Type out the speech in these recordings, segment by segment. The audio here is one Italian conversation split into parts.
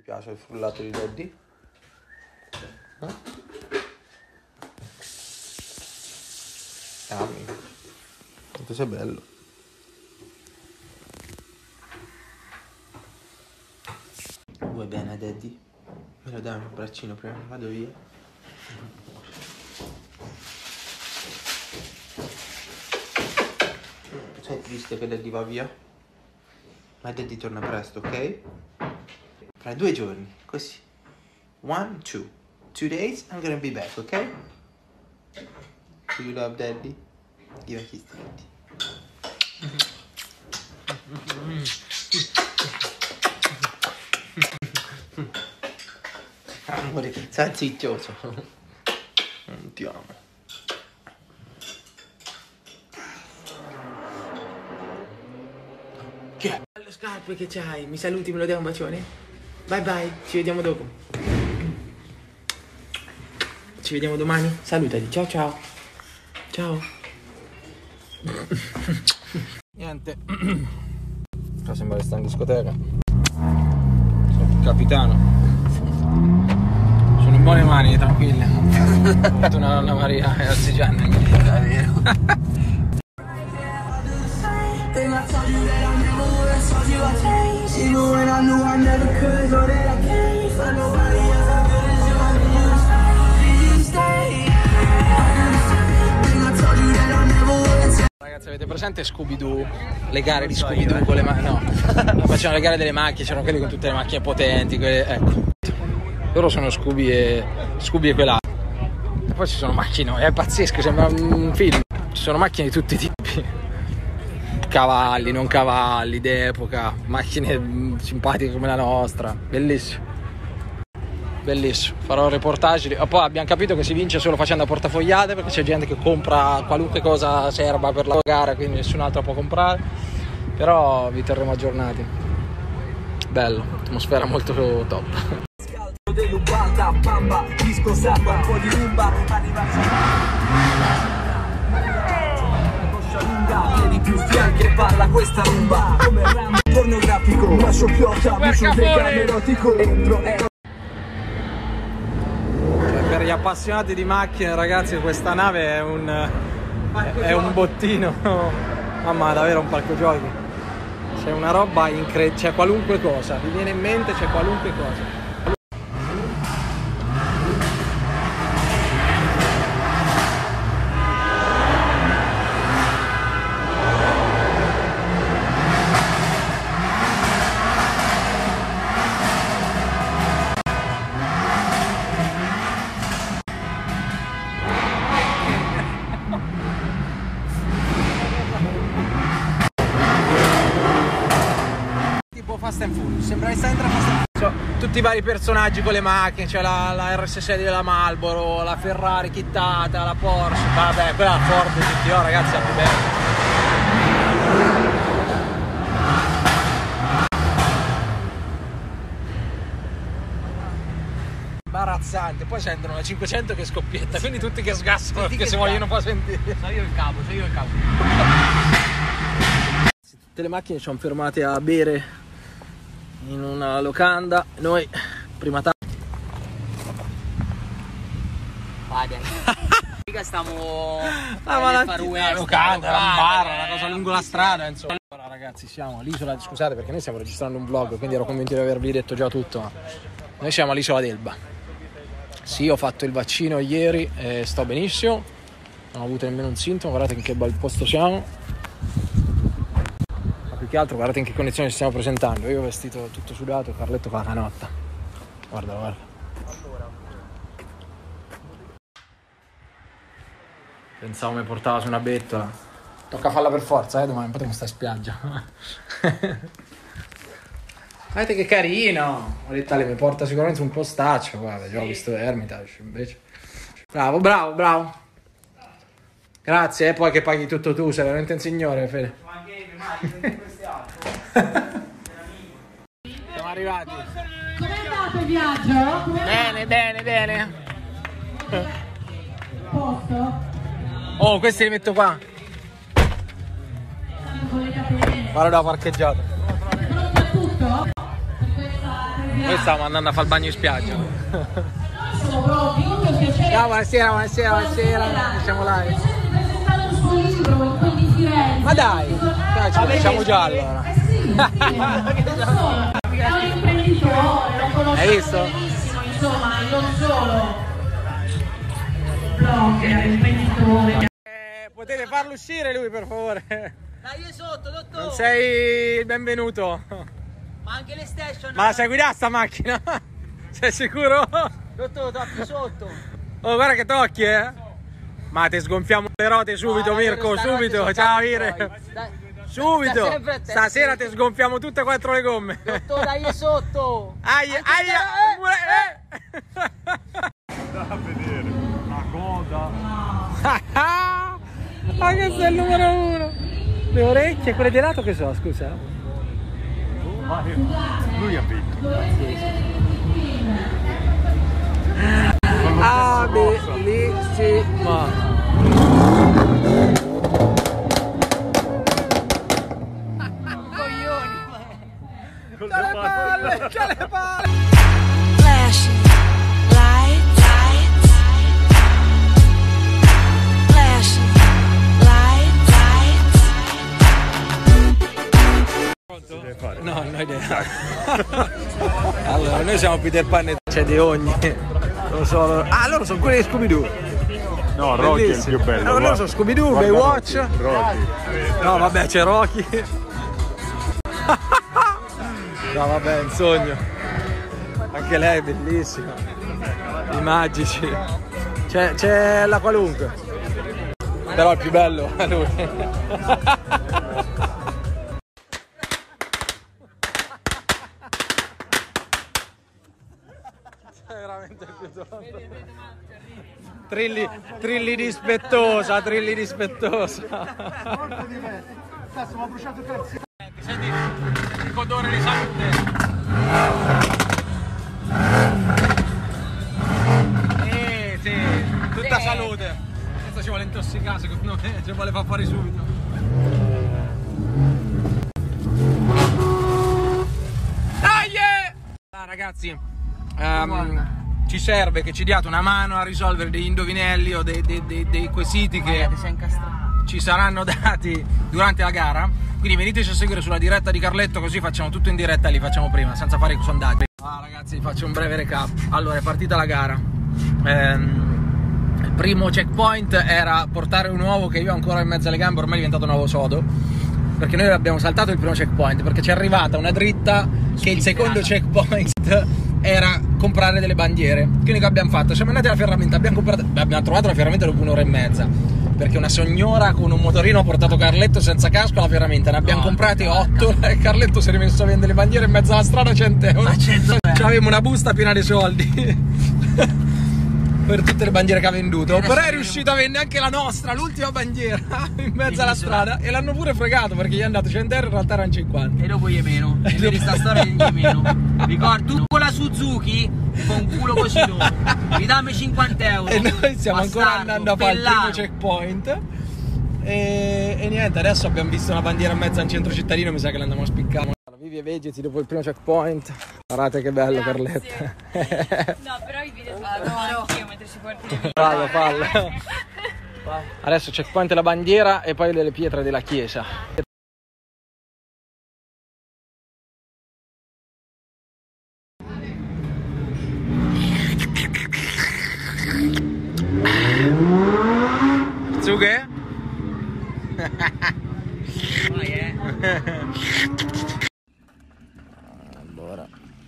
piace il frullato di Daddy? Yummy. Quanto sei bello. Vuoi bene, Daddy? Me lo dai un braccino prima che vado via? Sei triste che Daddy va via? Ma Daddy torna presto, ok? Fra 2 giorni, così. 1, 2. 2 days, I'm gonna be back, ok? Do you love Daddy? Give a kiss to Daddy. Amore, sei zittioso. Ti amo. Che è? Le scarpe che c'hai, mi saluti, me lo dai un bacione? Bye bye, ci vediamo dopo. Ci vediamo domani? Salutati, ciao ciao. Ciao. Niente. Qua sembra che sta in discoteca. Sono il capitano. Sono in buone mani, tranquille. Fortuna Donna Maria e Artigiana. È vero. Ragazzi, avete presente Scooby-Doo? Le gare di Scooby-Doo con le macchine? No, facevano le gare delle macchine, c'erano quelli con tutte le macchine potenti, quelle... ecco. Loro sono Scooby e quella. E poi ci sono macchine, è pazzesco, sembra un film. Ci sono macchine di tutti i tipi. Cavalli, non cavalli, d'epoca, macchine simpatiche come la nostra. Bellissimo. Bellissimo. Farò un reportage. Poi abbiamo capito che si vince solo facendo portafogliate, perché c'è gente che compra qualunque cosa serva per la gara, quindi nessun altro può comprare. Però vi terremo aggiornati. Bello, atmosfera molto top. Dell'Ubanda, bamba, disco samba, un po' di rumba, arrivarci coscia lunga, piedi più fianchi e parla questa rumba, come ramo pornografico, lascio piotta, muscio vegano erotico, entro Per gli appassionati di macchine, ragazzi, questa nave è un bottino. Mamma, davvero un parco giochi. C'è una roba incredibile, c'è qualunque cosa, vi viene in mente, c'è qualunque cosa. Fast and Furious, sembra essere Fast and Furious. Tutti i vari personaggi con le macchine, c'è la RS6 della Marlboro, la Ferrari chittata, la Porsche, vabbè, quella la Ford GTO, ragazzi, è più bella. Imbarazzante, poi sentono la 500 che scoppietta, quindi tutti che sgassano perché se vogliono un po' sentire. Sono io il capo. Tutte le macchine ci hanno fermate a bere in una locanda, noi prima Mica stiamo una locanda, un bar, una cosa lungo la strada, insomma. Allora ragazzi, siamo all'isola, scusate perché noi stiamo registrando un vlog, quindi ero convinto di avervi detto già tutto, ma noi siamo all'isola d'Elba. Sì, ho fatto il vaccino ieri e sto benissimo, non ho avuto nemmeno un sintomo, guardate in che bel posto siamo. Che altro, guardate in che condizioni ci stiamo presentando. Io vestito tutto sudato, Carletto fa la canotta. Guarda. Pensavo mi portava su una bettola. Tocca farla per forza, domani potremo stare in spiaggia. Guardate che carino. Ho detto mi porta sicuramente un postaccio. Guarda, già ho visto Hermitage invece. Bravo. Grazie, poi che paghi tutto tu, sei veramente un signore, Fede. Siamo arrivati. Com'è andato il viaggio? Bene. Posto? Oh, questi li metto qua. Con le catene. Guarda, da parcheggiato. Pronto a tutto? In questa Noi stavamo andando a fare il bagno in spiaggia. Siamo pronti, molto piacere. Ciao, buonasera. Siamo live. Presentare il suo libro in quel di Firenze. Ma dai, ci facciamo già allora. Sì, è un imprenditore, lo conosciamo Hai visto? benissimo, insomma, non solo blogger, imprenditore. Potete farlo uscire lui, per favore? Dai, io sotto, dottore! Non sei il benvenuto. Ma anche le station! Ma la sai guidare sta macchina? Sei sicuro? Dottore, tocchi sotto! Oh, guarda che tocchi, eh! Ma ti sgonfiamo le rote subito, Mirko, subito! Ciao, Ire! Subito! Stasera ti sgonfiamo tutte e 4 le gomme! Dottore, dai sotto! Aia! Da vedere la coda. Ma che sei il numero 1! Le orecchie, quelle di lato che so, scusa? Lui ha vinto. Ah, bellissima! C'ha le palle! Flashing lights, flashing lights. No, non ho idea. Allora, noi siamo Peter Pan e c'è di ogni. Non so. Loro sono quelli di Scooby-Doo. No, Rocky è il più bello. Loro sono Scooby-Doo, Baywatch. Rocky. No, vabbè, c'è Rocky. No, vabbè, è un sogno. Anche lei è bellissima. I magici. C'è la qualunque. Però il più bello è lui. È veramente più top. Trilli dispettosa. Cazzo, mi ha bruciato il cazzo. Senti il odore di salute. Sì, tutta salute. Questo ci vuole intossicare, secondo me, ci vuole far fuori subito. Dai! Ragazzi, ci serve che ci diate una mano a risolvere degli indovinelli o dei quesiti che ci saranno dati durante la gara. Quindi veniteci a seguire sulla diretta di Carletto, così facciamo tutto in diretta e li facciamo prima, senza fare i sondaggi. Ragazzi, vi faccio un breve recap. Allora, è partita la gara. Il primo checkpoint era portare un uovo che io ho ancora in mezzo alle gambe, ormai è diventato un uovo sodo, perché noi abbiamo saltato il primo checkpoint, perché ci è arrivata una dritta che il secondo checkpoint era comprare delle bandiere. Quindi che abbiamo fatto? Siamo andati alla ferramenta, abbiamo trovato la ferramenta dopo un'ora e mezza, perché una signora con un motorino ha portato Carletto senza casco alla ferramenta, ne abbiamo comprate 8 e Carletto si è rimesso a vendere le bandiere in mezzo alla strada a 100 euro. Avevamo una busta piena di soldi per tutte le bandiere che ha venduto, però è riuscito a vendere anche la nostra, l'ultima bandiera in mezzo alla strada, e l'hanno pure fregato perché gli è andato 100 euro, in realtà erano 50. E dopo gli meno, e vedi sta storia gli meno. Ricordo, tu con la Suzuki con un culo così dopo, ridammi 50 euro. E noi stiamo ancora andando a fare il primo pellaro. checkpoint e niente, adesso abbiamo visto una bandiera in mezzo al centro cittadino, mi sa che l'andiamo a spiccare. Vivi e vegeti dopo il primo checkpoint. Guardate che bello, Carletta. No, però i video fanno anch'io mentre si porti le video. Fallo. Adesso checkpoint la bandiera e poi le pietre della chiesa. Zughe? Vai, Allora.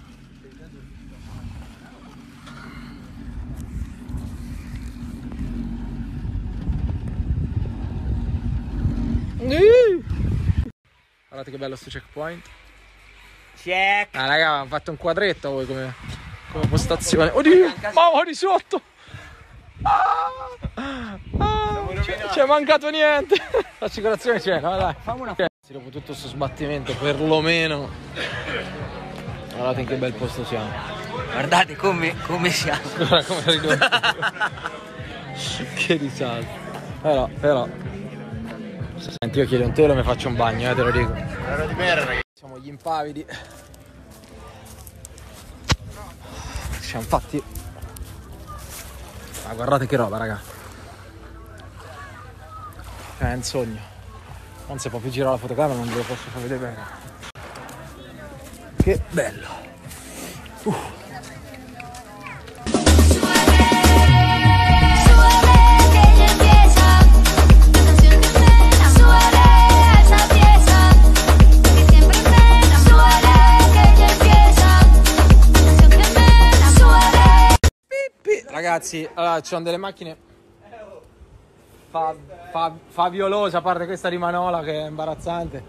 Guardate che bello sto checkpoint. Check. Raga, hanno fatto un quadretto voi come postazione. Oddio, mamma di sotto. C'è mancato niente. L'assicurazione c'è, no dai. Dopo tutto questo sbattimento, perlomeno. Guardate in che bel posto siamo. Guardate come siamo. Guarda come ridotto. Che disastro. Però. Senti, io chiedo un telo e mi faccio un bagno, te lo dico. Era di merda, ragazzi. Siamo gli impavidi. siamo fatti. Ma guardate che roba, raga. È un sogno. Non si può più girare la fotocamera, non ve lo posso far vedere bene. Che bello. Ragazzi, allora ci sono delle macchine faviolose, a parte questa di Manola che è imbarazzante.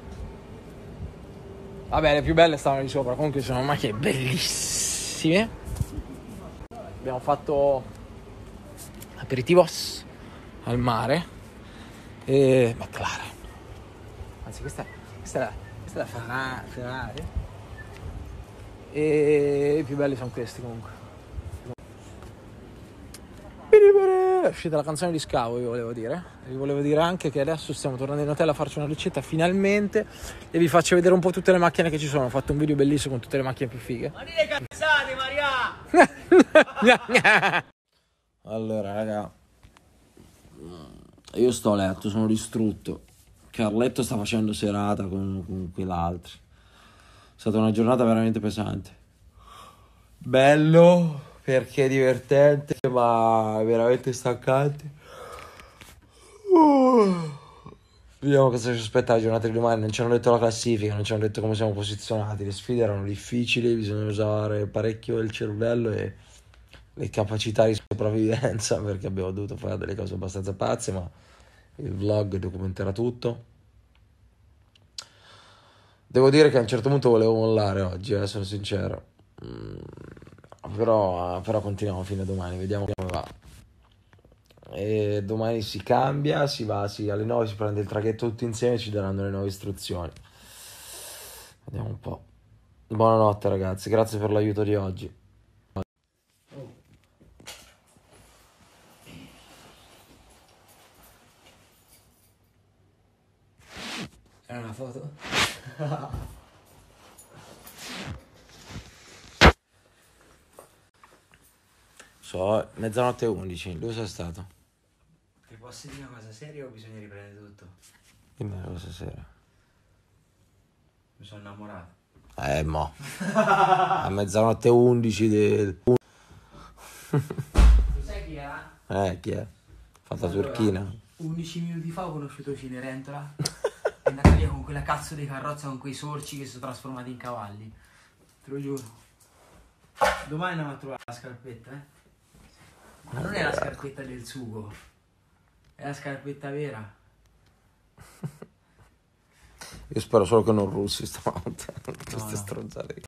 Vabbè, le più belle stavano di sopra. Comunque sono macchine bellissime. Abbiamo fatto aperitivos al mare e McLaren. Anzi, questa è la Ferrari. E i più belli sono questi comunque. È uscita la canzone di Scavo, vi volevo dire. Vi volevo dire anche che adesso stiamo tornando in hotel a farci una ricetta finalmente e vi faccio vedere un po' tutte le macchine che ci sono. Ho fatto un video bellissimo con tutte le macchine più fighe. Ma dite cazzate, Maria! Allora, raga, io sto a letto, sono distrutto. Carletto sta facendo serata con quell'altro. È stata una giornata veramente pesante. Bello perché è divertente, ma veramente stancante. Vediamo cosa ci aspetta la giornata di domani. Non ci hanno detto la classifica, non ci hanno detto come siamo posizionati. Le sfide erano difficili, bisogna usare parecchio il cervello e le capacità di sopravvivenza, perché abbiamo dovuto fare delle cose abbastanza pazze, ma il vlog documenterà tutto. Devo dire che a un certo punto volevo mollare oggi, sono sincero. Però continuiamo fino a domani, vediamo come va. E domani si cambia, alle 9 si prende il traghetto tutti insieme e ci daranno le nuove istruzioni. Vediamo un po'. Buonanotte ragazzi, grazie per l'aiuto di oggi. È una foto? So, mezzanotte e 11, dove sei stato? Ti posso dire una cosa seria o bisogna riprendere tutto? Dimmi una cosa seria. Mi sono innamorato. Mo. A mezzanotte e 11 del... Tu sai chi era? Chi è? Fatta turchina. 11 minuti fa ho conosciuto Cenerentola. È andata via con quella cazzo di carrozza con quei sorci che si sono trasformati in cavalli. Te lo giuro. Domani andiamo a trovare la scarpetta, eh? Ma non è la scarpetta del sugo, è la scarpetta vera. Io spero solo che non russi stanotte. Queste stronzate.